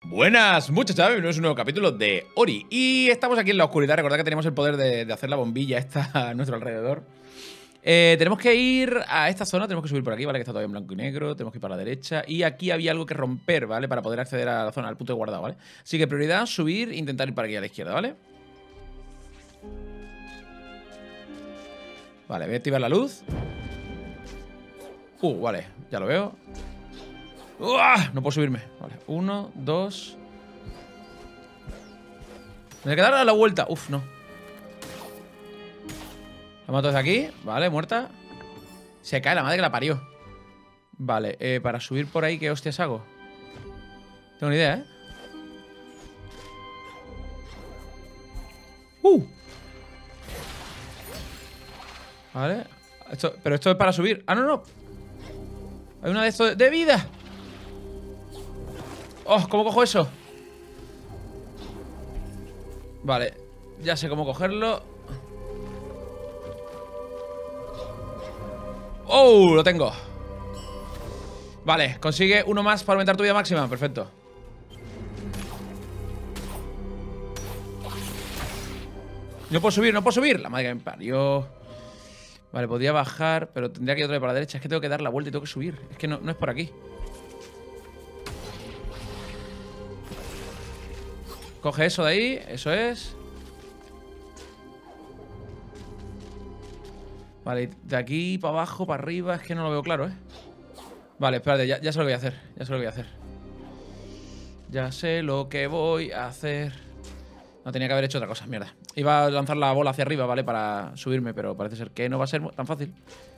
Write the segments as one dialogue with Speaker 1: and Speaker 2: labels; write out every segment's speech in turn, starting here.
Speaker 1: Buenas muchachos, bienvenidos a un nuevo capítulo de Ori. Y estamos aquí en la oscuridad. Recordad que tenemos el poder de hacer la bombilla esta a nuestro alrededor. Tenemos que ir a esta zona, tenemos que subir por aquí, ¿vale? Que está todavía en blanco y negro. Tenemos que ir para la derecha. Y aquí había algo que romper, ¿vale? Para poder acceder a la zona, al punto de guardado, ¿vale? Así que prioridad, subir e intentar ir para aquí a la izquierda, ¿vale? Vale, voy a activar la luz. Vale, ya lo veo. ¡Uah! No puedo subirme. Vale, 1, 2. Me voy a dar la vuelta. Uf, no. La mato desde aquí. Vale, muerta. Se cae la madre que la parió. Vale, para subir por ahí, ¿qué hostias hago? Tengo ni idea, ¿eh? Vale. Pero esto es para subir. Ah, no, no. Hay una de estos de vida. Oh, ¿cómo cojo eso? Vale, ya sé cómo cogerlo. ¡Oh! Lo tengo. Vale, consigue uno más para aumentar tu vida máxima. Perfecto. No puedo subir, no puedo subir. La madre que me parió. Vale, podría bajar, pero tendría que ir otra vez para la derecha. Es que tengo que dar la vuelta y tengo que subir. Es que no es por aquí. Coge eso de ahí, eso es. Vale, de aquí para abajo, para arriba. Es que no lo veo claro, ¿eh? Vale, espérate, ya sé lo que voy a hacer. Ya sé lo que voy a hacer. Ya sé lo que voy a hacer. No, tenía que haber hecho otra cosa, mierda. Iba a lanzar la bola hacia arriba, ¿vale? Para subirme, pero parece ser que no va a ser tan fácil.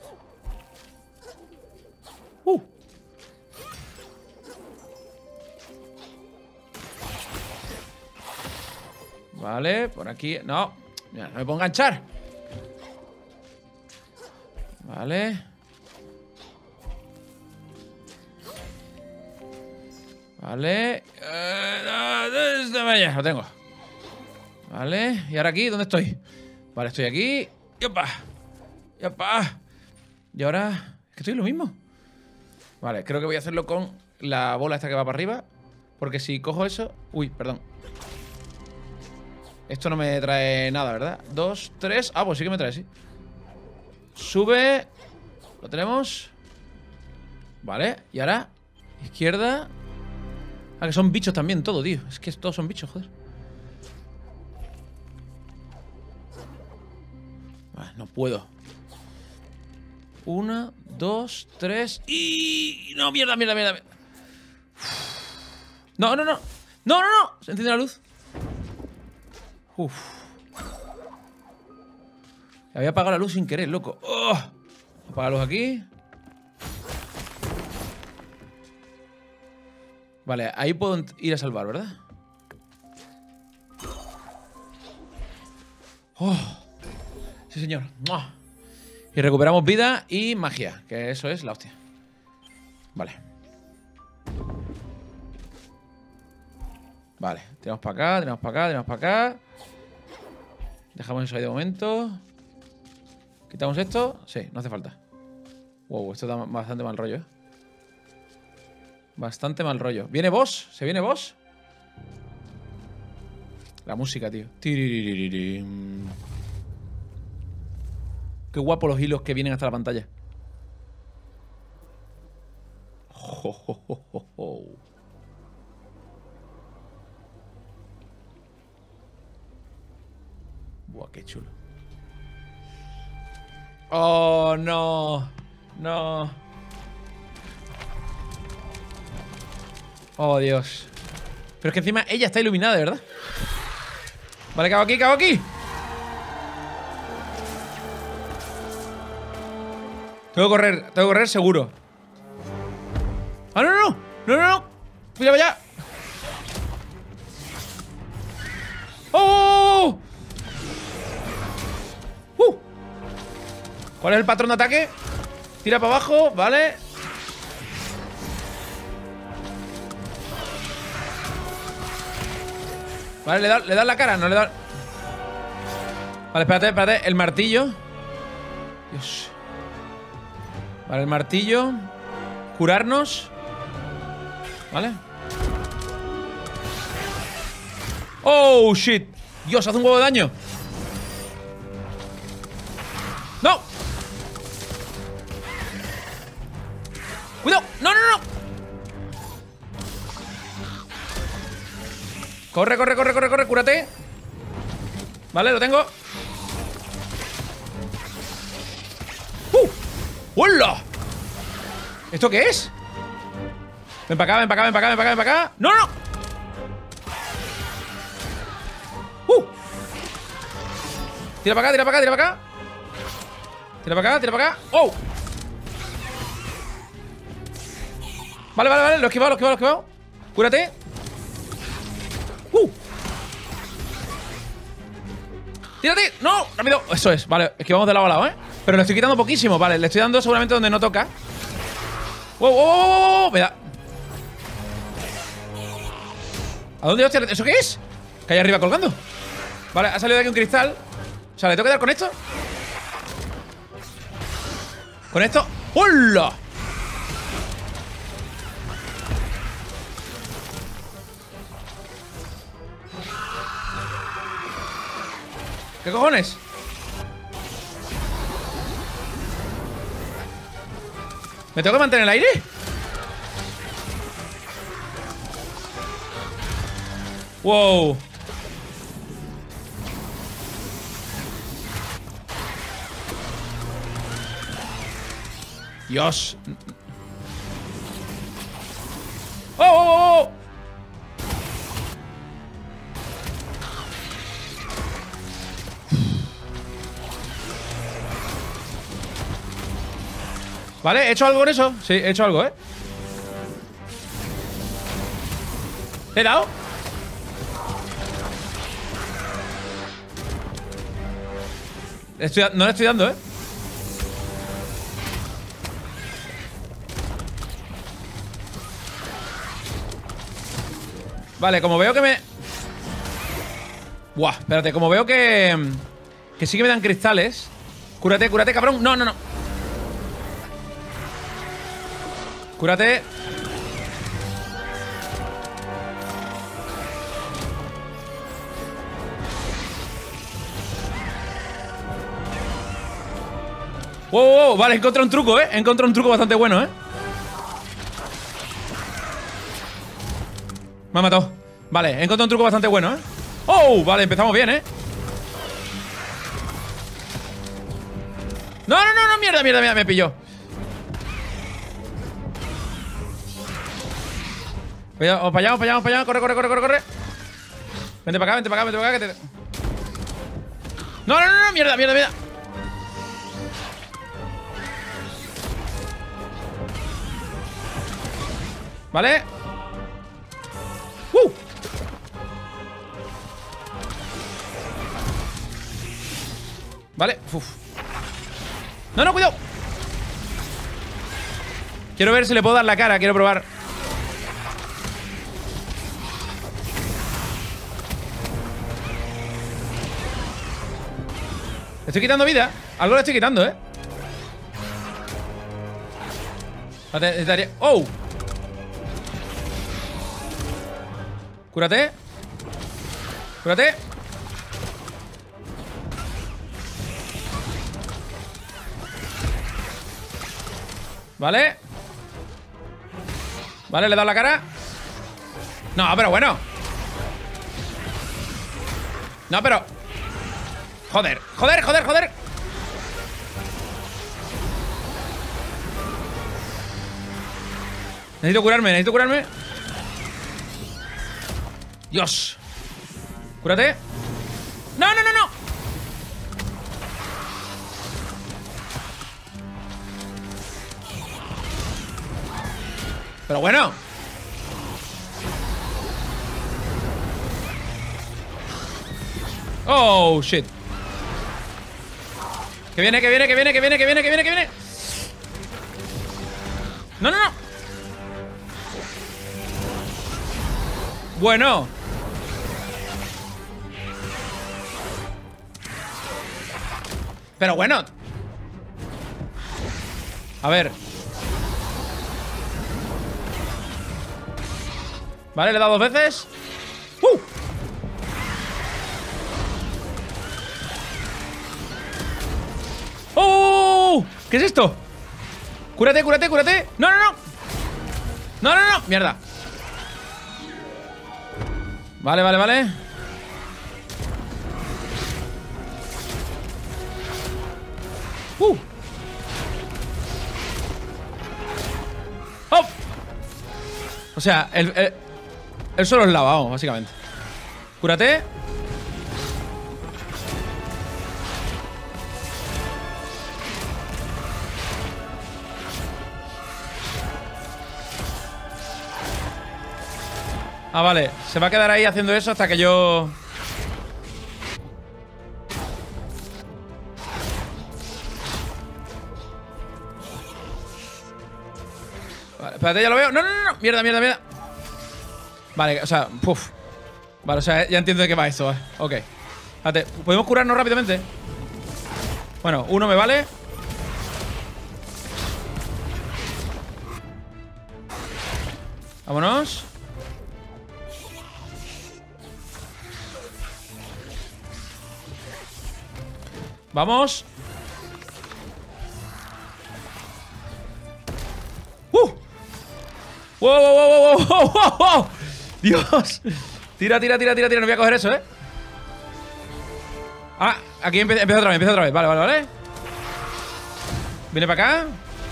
Speaker 1: Vale, por aquí. No, mira, no me puedo enganchar. Vale. Vale. Lo tengo. Vale. ¿Y ahora aquí? ¿Dónde estoy? Vale, estoy aquí. ¡Yopa! ¡Yopa! Y ahora... Es que estoy en lo mismo. Vale, creo que voy a hacerlo con la bola esta que va para arriba. Porque si cojo eso... Uy, perdón. Esto no me trae nada, ¿verdad? 2, 3... Ah, pues sí que me trae, sí. Sube. Lo tenemos. Vale, y ahora izquierda. Ah, que son bichos también todo, tío. Es que todos son bichos, joder. Vale, no puedo. 1, 2, 3 y... No, mierda. No. No. Se enciende la luz. Uf. Había apagado la luz sin querer, loco. Oh. Apaga la luz aquí. Vale, ahí puedo ir a salvar, ¿verdad? Oh. Sí, señor. Y recuperamos vida y magia, que eso es la hostia. Vale. Vale, tiramos para acá. Dejamos eso ahí de momento. ¿Quitamos esto? Sí, no hace falta. Wow, esto da bastante mal rollo, ¿eh? Bastante mal rollo. ¿Viene boss? ¿Se viene boss? La música, tío. Tiririririm. Qué guapo los hilos que vienen hasta la pantalla. Buah, qué chulo. Oh, no. No. Oh, Dios. Pero es que encima ella está iluminada, de verdad. Vale, cago aquí. Tengo que correr seguro. ¡Ah, no! ¡Mira para allá! ¡Oh! ¿Cuál es el patrón de ataque? Tira para abajo, vale. Vale, le da la cara, no le da. Vale, espérate, el martillo. Dios. Vale, el martillo. Curarnos. Vale. Oh, shit. Dios, hace un huevo de daño. ¡No! ¡Cuidado! ¡No, no, no! Corre, corre, corre, corre, corre, cúrate. Vale, lo tengo. ¡Hola! ¿Esto qué es? Ven para acá, ven para acá, ven para acá, ven para acá, ven para acá. ¡No, no! Tira para acá, tira para acá, tira para acá. Tira para acá, tira para acá. ¡Oh! Vale, vale, vale, lo he esquivado, lo he esquivado, lo he esquivado. Cúrate. ¡Tírate! ¡No! ¡Rápido! Eso es, vale, esquivamos de lado a lado, ¿eh? Pero le estoy quitando poquísimo, vale, le estoy dando seguramente donde no toca. ¡Wow, wow, wow, wow, wow! Mira. ¿A dónde, hostia? ¿Eso qué es? Que hay arriba colgando. Vale, ha salido de aquí un cristal. O sea, ¿le tengo que dar con esto? Con esto. ¡Hola! ¿Qué cojones? ¿Me tengo que mantener en el aire? Wow. Dios. ¡Oh, oh, oh! Vale, ¿he hecho algo con eso? Sí, he hecho algo, ¿eh? ¿Le he dado? No le estoy dando, ¿eh? Vale, como veo que me... Buah, espérate, como veo que sí que me dan cristales. Cúrate, cúrate, cabrón. No, no, no. Cúrate. Wow, wow, wow. Vale, he encontrado un truco, ¿eh? He encontrado un truco bastante bueno, ¿eh? Me ha matado. Vale, he encontrado un truco bastante bueno, ¿eh? ¡Oh! Vale, empezamos bien, ¿eh? No, no, no, no, mierda, mierda, mierda, me pilló. Vamos para allá, vamos para allá, vamos para allá. Corre, corre, corre, corre, corre. Vente para acá, vente para acá, vente para acá, que te... No, no, no, no, mierda, mierda, mierda. Vale. Vale, uf. No, no, cuidado. Quiero ver si le puedo dar la cara, quiero probar. Le estoy quitando vida. Algo le estoy quitando, ¿eh? Necesitaría... ¡Oh! Cúrate. Cúrate. Vale. Vale, le he dado la cara. No, pero bueno. No, pero... Joder, joder, joder, joder. Necesito curarme, necesito curarme. Dios. Cúrate. No, no, no, no. Pero bueno. Oh, shit. Que viene, que viene, que viene, que viene, que viene, que viene, que viene. No, no, no. Bueno. Pero bueno. A ver. Vale, le he dado 2 veces. ¡Oh! ¿Qué es esto? ¡Cúrate, cúrate, cúrate! ¡No, no, no! ¡No, no, no! ¡Mierda! Vale, vale, vale. ¡Oh! O sea, el suelo es lava, vamos, básicamente. Cúrate. Ah, vale. Se va a quedar ahí haciendo eso hasta que yo... Vale, espérate, ya lo veo. No, no, no, no. Mierda, mierda, mierda. Vale, o sea, puf. Vale, o sea, ya entiendo de qué va esto, ¿vale? Ok. Espérate, ¿podemos curarnos rápidamente? Bueno, uno me vale. Vámonos. Vamos. ¡Wow, wow, wow, wow, wow, wow, wow! ¡Dios! Tira, tira, tira, tira, tira. No voy a coger eso, ¿eh? Ah, aquí empieza otra vez, empieza otra vez. Vale, vale, vale. Viene para acá.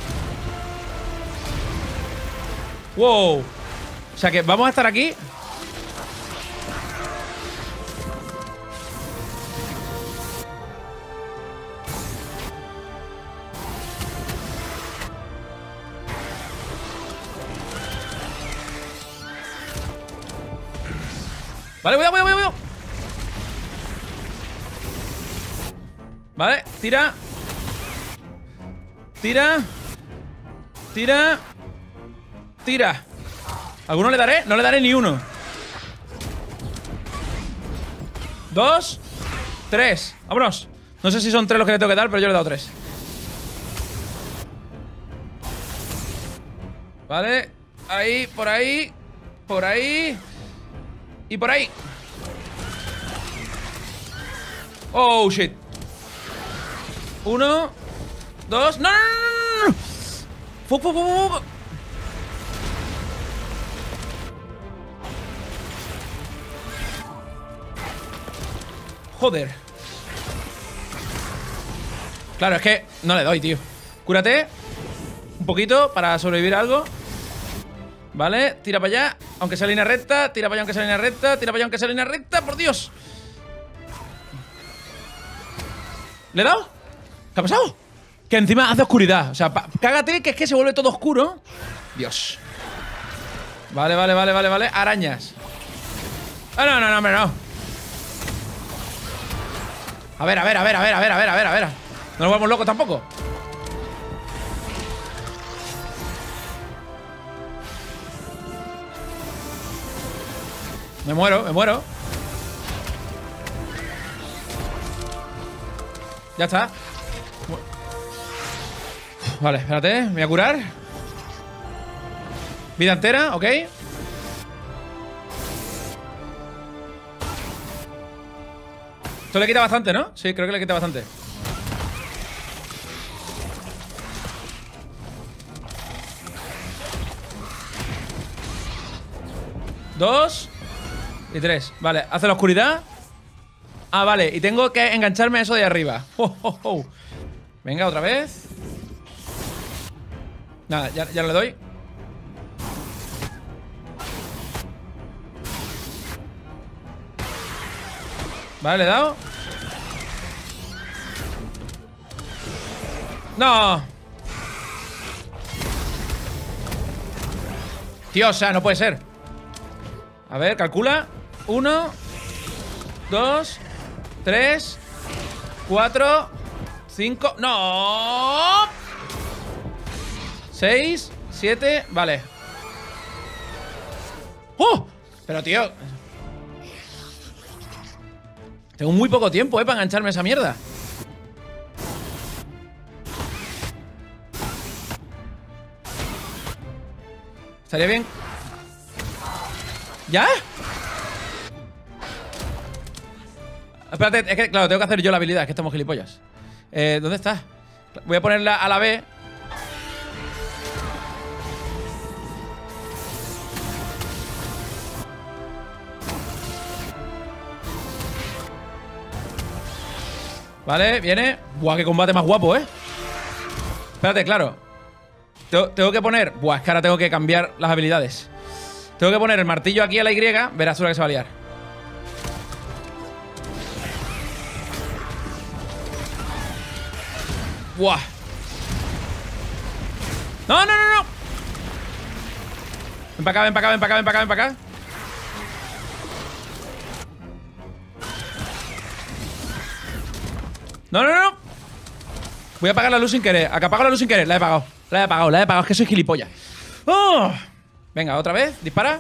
Speaker 1: ¡Wow! O sea que vamos a estar aquí. Vale, cuidado, cuidado, cuidado. Vale, tira. Tira. Tira. Tira. ¿Alguno le daré? No le daré ni uno. 2, 3. Vámonos. No sé si son 3 los que le tengo que dar, pero yo le he dado 3. Vale. Ahí, por ahí. Por ahí. Y por ahí. Oh, shit. 1, 2. ¡No, no, no, no! ¡Fuck, fuck, fuck, fuck! Joder. Claro, es que no le doy, tío. Cúrate un poquito para sobrevivir a algo. Vale, tira para allá. Aunque sea línea recta, tira para allá aunque sea línea recta. Tira para allá aunque sea línea recta, por Dios. ¿Le he dado? ¿Qué ha pasado? Que encima hace oscuridad. O sea, cágate, que es que se vuelve todo oscuro. Dios. Vale, vale, vale, vale, vale. Arañas. Ah, no, no, no, hombre, no. A ver, a ver, a ver, a ver, a ver, a ver, a ver, a ver. No nos volvamos locos tampoco. Me muero, me muero. Ya está. Vale, espérate, me voy a curar. Vida entera, ok. Esto le quita bastante, ¿no? Sí, creo que le quita bastante. Dos y 3. Vale, hace la oscuridad. Ah, vale, y tengo que engancharme a eso de arriba. Venga, otra vez. Nada, ya no le doy. Vale, le he dado. No. Tío, o sea, no puede ser. A ver, calcula. 1, 2, 3, 4, 5. ¡No! 6, 7. Vale. ¡Oh! Pero, tío, tengo muy poco tiempo, para engancharme a esa mierda. Estaría bien. ¿Ya? Espérate, es que, claro, tengo que hacer yo la habilidad. Es que estamos gilipollas. ¿Dónde está? Voy a ponerla a la B. Vale, viene. Buah, qué combate más guapo, ¿eh? Espérate, claro. Tengo que poner... Buah, es que ahora tengo que cambiar las habilidades. Tengo que poner el martillo aquí a la Y. Verás tú la que se va a liar. Buah. No, no, no, no. Ven para acá, ven para acá, ven para acá, ven para acá, ven para acá. No, no, no. Voy a apagar la luz sin querer. Acá apago la luz sin querer. La he apagado. La he apagado, la he apagado. Es que soy gilipollas. ¡Oh! Venga, otra vez. Dispara.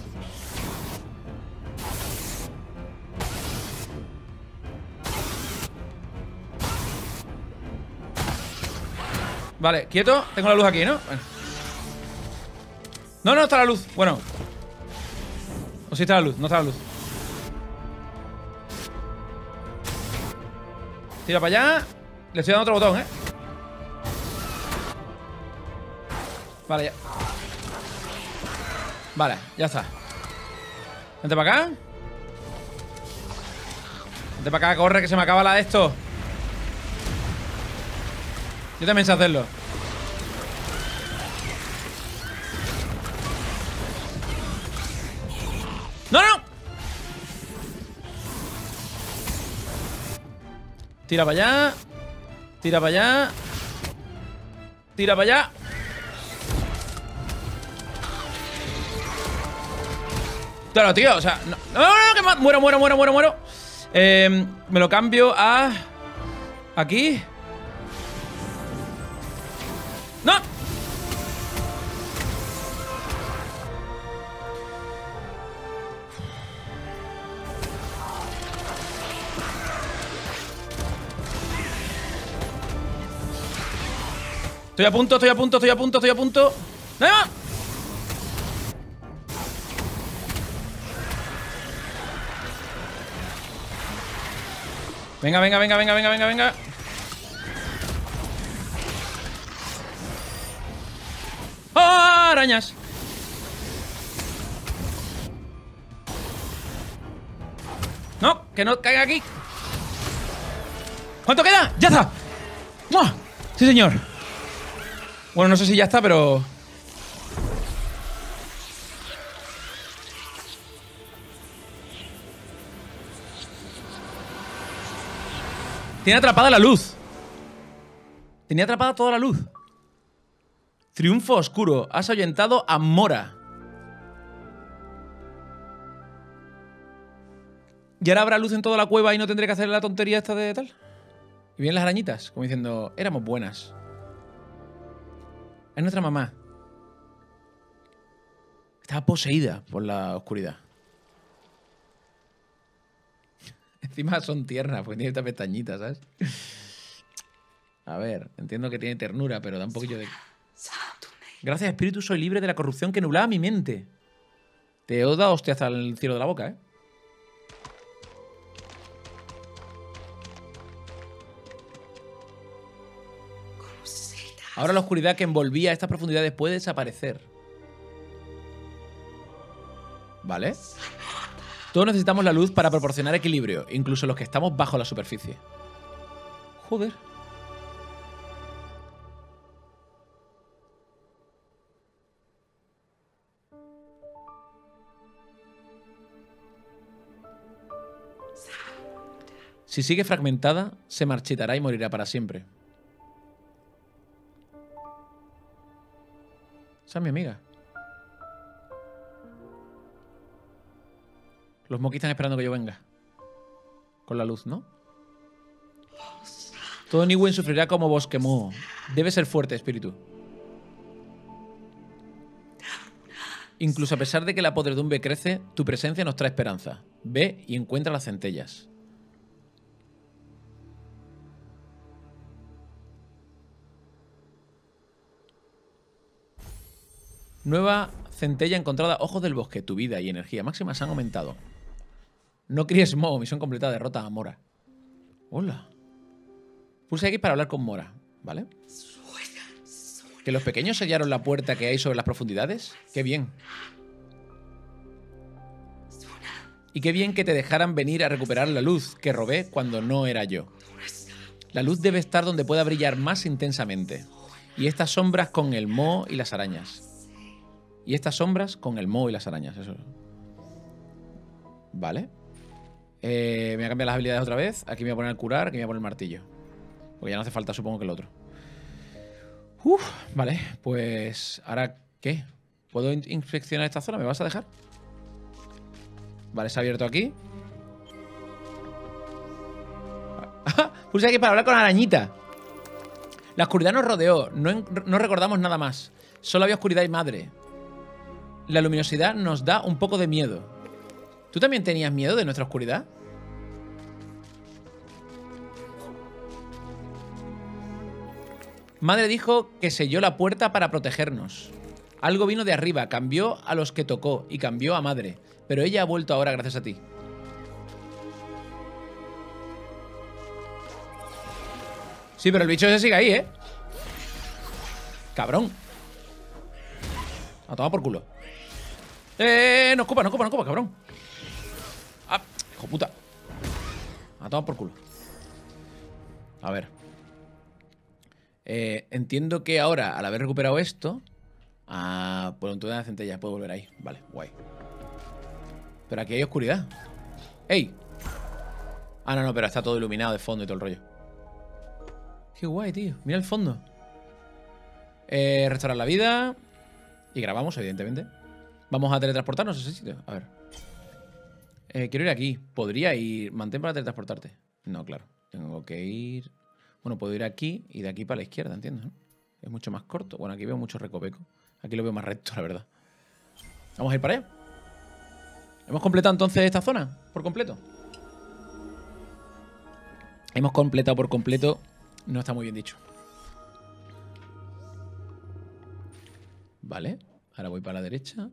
Speaker 1: Vale, quieto. Tengo la luz aquí, ¿no? Bueno. No, no está la luz. Bueno. O sí está la luz. No está la luz. Tira para allá. Le estoy dando otro botón, ¿eh? Vale, ya. Vale, ya está. Vente para acá. Vente para acá, corre, que se me acaba la de esto. Yo también sé hacerlo. ¡No, no! Tira para allá. Tira para allá. Tira para allá. Claro, tío, o sea... No, no, no, que muero, muero, muero, muero, muero. Me lo cambio a... Aquí. ¡No! Estoy a punto, estoy a punto, estoy a punto, estoy a punto. ¡Dale más! Venga, venga, venga, venga, venga, venga, venga. ¡Oh, arañas! No, que no caiga aquí. ¿Cuánto queda? ¡Ya está! ¡Muah! Sí, señor. Bueno, no sé si ya está, pero... Tiene atrapada la luz. Tenía atrapada toda la luz. Triunfo oscuro. Has ahuyentado a Mora. ¿Y ahora habrá luz en toda la cueva y no tendré que hacer la tontería esta de tal? Y vienen las arañitas, como diciendo, éramos buenas. Es nuestra mamá. Estaba poseída por la oscuridad. Encima son tiernas, porque tiene esta pestañita, ¿sabes? A ver, entiendo que tiene ternura, pero da un poquillo de... Gracias, espíritu, soy libre de la corrupción que nublaba mi mente. Te he dado hostia hasta el cielo de la boca, ¿eh? Ahora la oscuridad que envolvía estas profundidades puede desaparecer. ¿Vale? Todos necesitamos la luz para proporcionar equilibrio, incluso los que estamos bajo la superficie. Joder. Si sigue fragmentada, se marchitará y morirá para siempre. Esa es mi amiga. Los Moki están esperando que yo venga. Con la luz, ¿no? Todo Niwen sufrirá como Bosquemú. Debe ser fuerte, espíritu. Incluso a pesar de que la podredumbre crece, tu presencia nos trae esperanza. Ve y encuentra las centellas. Nueva centella encontrada. Ojos del bosque. Tu vida y energía máxima se han aumentado. No críes Mo. Misión completada. Derrota a Mora. Hola. Pulsa X para hablar con Mora. ¿Vale? ¿Que los pequeños sellaron la puerta que hay sobre las profundidades? ¡Qué bien! Y qué bien que te dejaran venir a recuperar la luz que robé cuando no era yo. La luz debe estar donde pueda brillar más intensamente. Y estas sombras con el moho y las arañas. Y estas sombras con el moho y las arañas. Eso. Vale. Me voy a cambiar las habilidades otra vez. Aquí me voy a poner el curar, aquí me voy a poner el martillo. Porque ya no hace falta, supongo, que el otro. Uf, vale. Pues, ¿ahora qué? ¿Puedo inspeccionar esta zona? ¿Me vas a dejar? Vale, se ha abierto aquí. Puse aquí para hablar con la arañita. La oscuridad nos rodeó. No recordamos nada más. Solo había oscuridad y madre. La luminosidad nos da un poco de miedo. ¿Tú también tenías miedo de nuestra oscuridad? Madre dijo que selló la puerta para protegernos. Algo vino de arriba, cambió a los que tocó y cambió a madre. Pero ella ha vuelto ahora gracias a ti. Sí, pero el bicho ese sigue ahí, ¿eh? Cabrón. A tomar por culo. No ocupa, cabrón. Ah, hijo puta. A tomar por culo. A ver. Entiendo que ahora, al haber recuperado esto... Ah, por un túnel de centella, puedo volver ahí. Vale, guay. Pero aquí hay oscuridad. ¡Ey! Ah, no, pero está todo iluminado de fondo y todo el rollo. Qué guay, tío. Mira el fondo. Restaurar la vida. Y grabamos, evidentemente. Vamos a teletransportarnos a ese sitio. A ver. Quiero ir aquí. ¿Podría ir? Mantén para teletransportarte. No, claro. Tengo que ir... Bueno, puedo ir aquí y de aquí para la izquierda, entiendo, ¿no? Es mucho más corto. Bueno, aquí veo mucho recoveco. Aquí lo veo más recto, la verdad. Vamos a ir para allá. ¿Hemos completado entonces esta zona? ¿Por completo? Hemos completado por completo. No está muy bien dicho. Vale. Ahora voy para la derecha.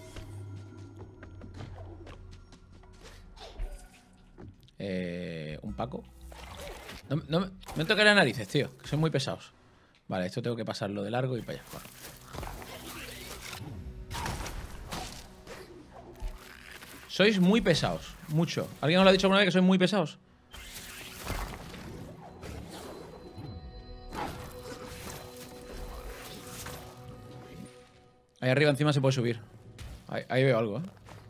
Speaker 1: Un Paco. No me toques las narices, tío. Que son muy pesados. Vale, esto tengo que pasarlo de largo y para allá. Bueno. Sois muy pesados. Mucho. ¿Alguien os lo ha dicho alguna vez que sois muy pesados? Ahí arriba encima se puede subir. Ahí veo algo, ¿eh?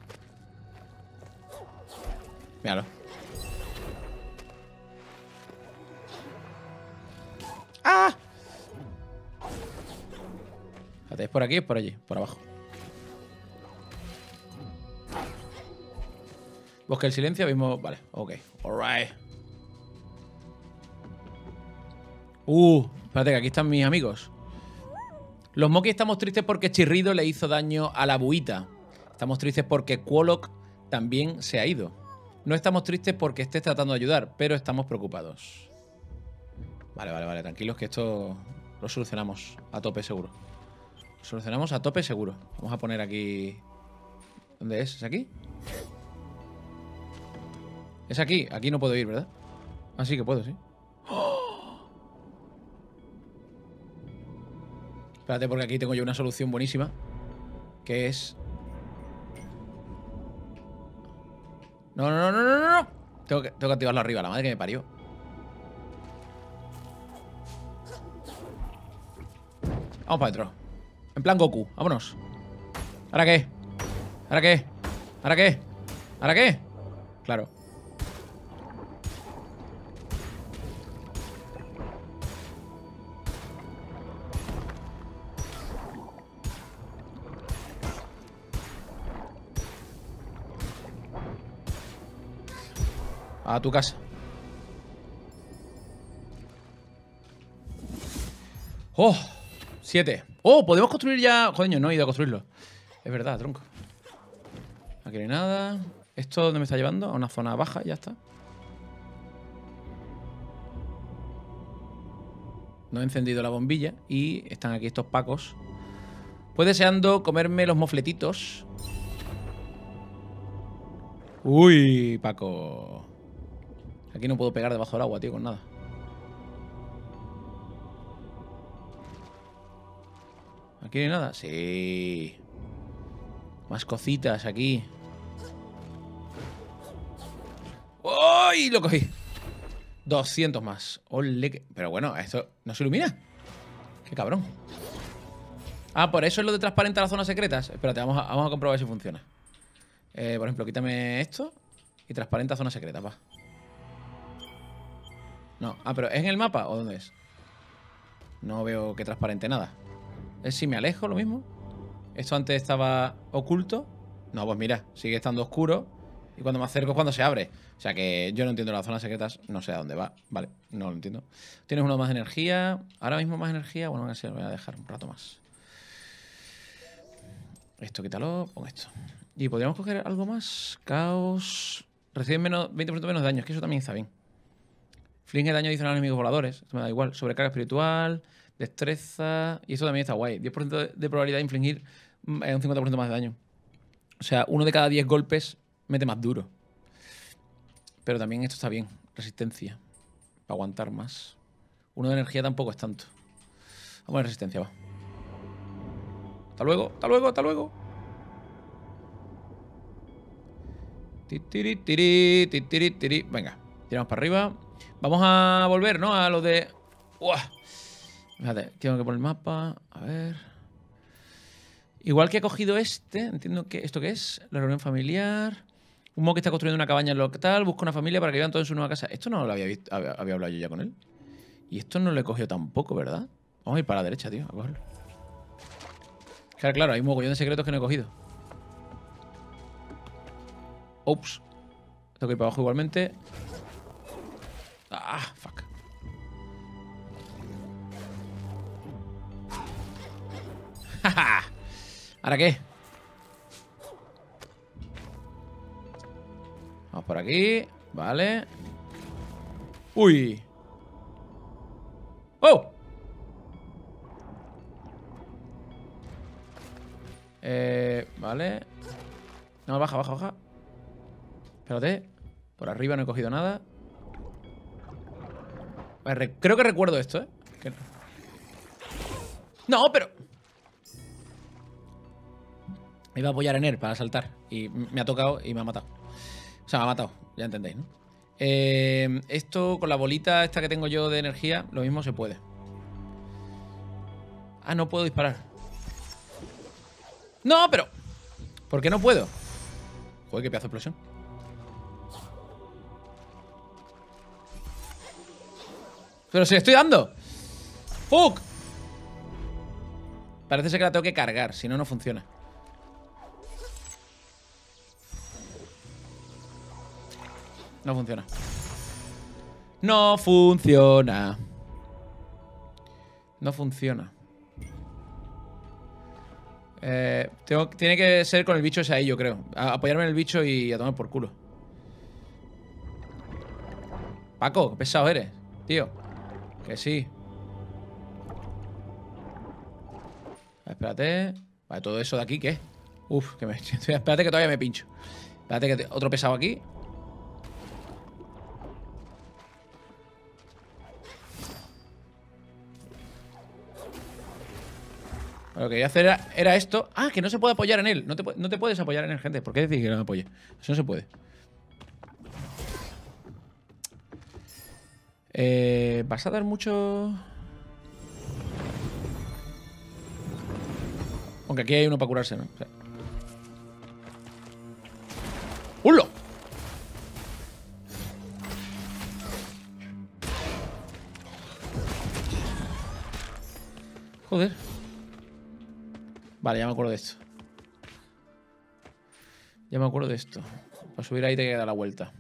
Speaker 1: Míralo. ¡Ah! Fíjate, ¿es por aquí o es por allí? Por abajo. Bosque del silencio, mismo... Vale, ok. Alright. Espérate que aquí están mis amigos. Los Moki estamos tristes porque Chirrido le hizo daño a la buita. Estamos tristes porque Quoloc también se ha ido. No estamos tristes porque estés tratando de ayudar, pero estamos preocupados. Vale. Tranquilos que esto lo solucionamos a tope seguro. Lo solucionamos a tope seguro. Vamos a poner aquí... ¿Dónde es? ¿Es aquí? Es aquí. Aquí no puedo ir, ¿verdad? Ah, sí que puedo, sí. ¡Oh! Espérate, porque aquí tengo yo una solución buenísima. Que es... No. Tengo que activarlo arriba, la madre que me parió. Vamos para adentro. En plan Goku, vámonos. ¿Ahora qué? ¿Ahora qué? ¿Ahora qué? ¿Ahora qué? Claro. A tu casa. ¡Oh! 7. ¡Oh! Podemos construir ya... Joder, no he ido a construirlo. Es verdad, tronco. Aquí no hay nada. ¿Esto dónde me está llevando? A una zona baja, ya está. No he encendido la bombilla y están aquí estos pacos. Pues deseando comerme los mofletitos. Uy, Paco. Aquí no puedo pegar debajo del agua, tío, con nada. ¿Aquí no hay nada? Sí. Más cositas aquí. ¡Uy! Lo cogí. 200 más. Ole. Pero bueno, esto no se ilumina. Qué cabrón. Ah, por eso es lo de transparente a las zonas secretas. Espérate, vamos a comprobar si funciona. Por ejemplo, quítame esto y transparente a zonas secretas, va. No, pero ¿es en el mapa o dónde es? No veo que transparente nada. ¿Es si me alejo lo mismo? ¿Esto antes estaba oculto? No, pues mira, sigue estando oscuro. Y cuando me acerco es cuando se abre. O sea que yo no entiendo las zonas secretas. No sé a dónde va. Vale, no lo entiendo. Tienes uno más de energía. Ahora mismo más energía. Bueno, así lo voy a dejar un rato más. Esto quítalo. Pon esto. Y podríamos coger algo más. Caos. Reciben 20% menos de daño. Es que eso también está bien. Flinge daño adicional a enemigos voladores. Esto me da igual. Sobrecarga espiritual. Destreza. Y esto también está guay. 10% de probabilidad de infligir un 50% más de daño. O sea, uno de cada 10 golpes mete más duro. Pero también esto está bien. Resistencia. Para aguantar más. Uno de energía tampoco es tanto. Vamos a poner resistencia, va. Hasta luego, hasta luego, hasta luego. Venga, tiramos para arriba. Vamos a volver, ¿no? A lo de... ¡Uah! Fíjate, tengo que poner el mapa. A ver. Igual que he cogido este. Entiendo que... ¿Esto qué es? La reunión familiar. Un modo que está construyendo una cabaña local. Busca una familia para que vivan todos en su nueva casa. Esto no lo había visto. Había hablado yo ya con él. Y esto no lo he cogido tampoco, ¿verdad? Vamos a ir para la derecha, tío. A cogerlo. Claro, hay un mogollón de secretos que no he cogido. Ups. Tengo que ir para abajo igualmente. Ah, fuck. ¿Ahora qué? Vamos por aquí. Vale. ¡Uy! ¡Oh! Vale. No, baja, baja, baja. Espérate. Por arriba no he cogido nada. Creo que recuerdo esto, ¿eh? No, pero... Me iba a apoyar en él para saltar. Y me ha tocado y me ha matado. O sea, me ha matado. Ya entendéis, ¿no? Esto con la bolita esta que tengo yo de energía, lo mismo se puede. Ah, no puedo disparar. No, pero... ¿Por qué no puedo? Joder, qué pedazo de explosión. Pero si le estoy dando. ¡Fuck! Parece ser que la tengo que cargar, si no, no funciona. No funciona. No funciona. No funciona. Tiene que ser con el bicho ese ahí, yo creo. Apoyarme en el bicho y a tomar por culo. Paco, qué pesado eres, tío. Que sí. Espérate. Vale, todo eso de aquí, ¿qué? Uf, que me... Espérate que todavía me pincho. Espérate que... Otro pesado aquí. Lo que quería hacer era esto. Ah, que no se puede apoyar en él. No te puedes apoyar en él, gente. ¿Por qué decir que no me apoye? Eso no se puede. ¿Vas a dar mucho...? Aunque aquí hay uno para curarse, ¿no? O sea. ¡Hulo! Joder. Vale, ya me acuerdo de esto. Ya me acuerdo de esto. Para subir ahí te queda la vuelta.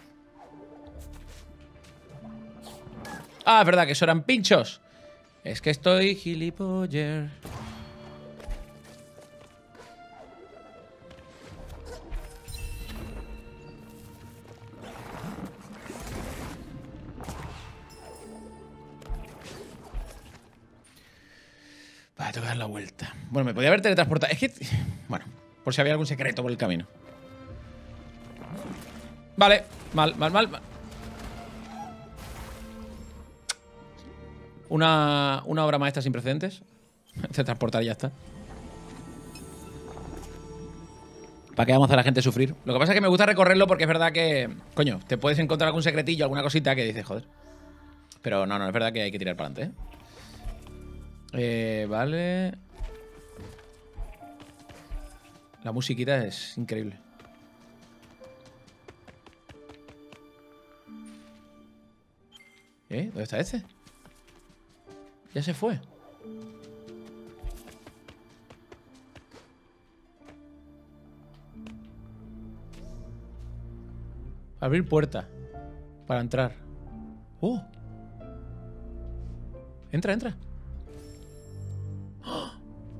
Speaker 1: Ah, es verdad que eso eran pinchos. Es que estoy gilipollas. Vale, tengo que dar la vuelta. Bueno, me podía haber teletransportado. Es que... Bueno, por si había algún secreto por el camino. Vale, mal. Una obra maestra sin precedentes. Transportar y ya está. ¿Para qué vamos a hacer a la gente sufrir? Lo que pasa es que me gusta recorrerlo porque es verdad que... Coño, te puedes encontrar algún secretillo, alguna cosita que dices, joder. Pero no, es verdad que hay que tirar para adelante, vale. La musiquita es increíble. ¿Dónde está este? Ya se fue. Abrir puerta. Para entrar. ¡Oh! Entra, entra. ¡Oh!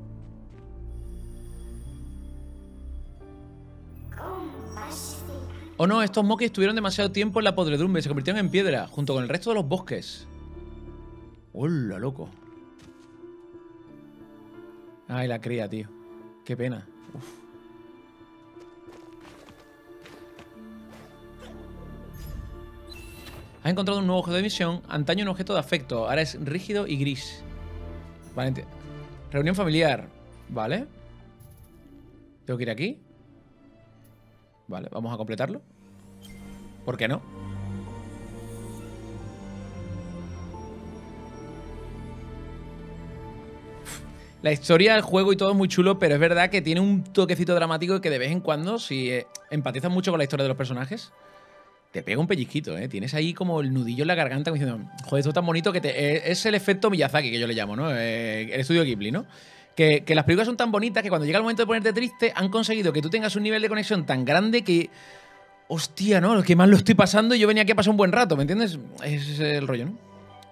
Speaker 1: Oh no, estos Moki estuvieron demasiado tiempo en la podredumbre y se convirtieron en piedra, junto con el resto de los bosques. ¡Hola, loco! Ay, la cría, tío. Qué pena. Uf. Has encontrado un nuevo objeto de misión. Antaño un objeto de afecto. Ahora es rígido y gris. Vale. Reunión familiar. Vale. Tengo que ir aquí. Vale, vamos a completarlo. ¿Por qué no? La historia del juego y todo es muy chulo, pero es verdad que tiene un toquecito dramático que de vez en cuando, si empatizas mucho con la historia de los personajes, te pega un pellizquito, ¿eh? Tienes ahí como el nudillo en la garganta diciendo, joder, esto es tan bonito que es el efecto Miyazaki que yo le llamo, ¿no? El estudio Ghibli, ¿no? Que las películas son tan bonitas que cuando llega el momento de ponerte triste han conseguido que tú tengas un nivel de conexión tan grande que... Hostia, ¿no? Que más lo estoy pasando y yo venía aquí a pasar un buen rato, ¿me entiendes? Ese es el rollo, ¿no?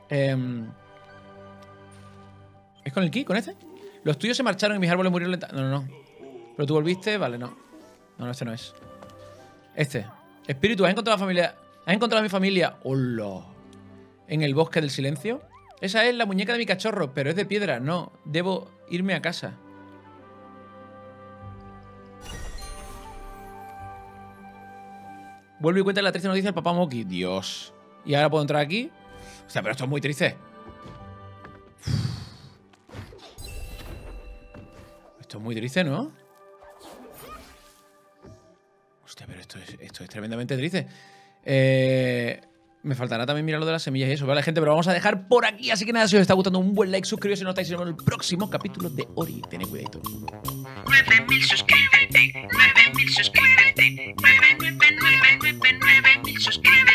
Speaker 1: ¿Es con el ki? ¿Con este? Los tuyos se marcharon y mis árboles murieron lentamente. No. Pero tú volviste, vale, no. No, este no es. Este. Espíritu, ¿has encontrado a familia? ¿Has encontrado a mi familia? ¡Hola! En el bosque del silencio. Esa es la muñeca de mi cachorro, pero es de piedra. No, debo irme a casa. Vuelve y cuenta la triste noticia del papá Moki. Dios. ¿Y ahora puedo entrar aquí? O sea, pero esto es muy triste. Esto es muy triste, ¿no? Hostia, pero esto es tremendamente triste. Me faltará también mirar lo de las semillas y eso, ¿vale, gente? Pero vamos a dejar por aquí. Así que nada, si os está gustando, un buen like, suscribiros si no estáis en el próximo capítulo de Ori. Tened cuidadito.
Speaker 2: 9000 suscríbete, 9000 suscríbete, 9000 suscríbete.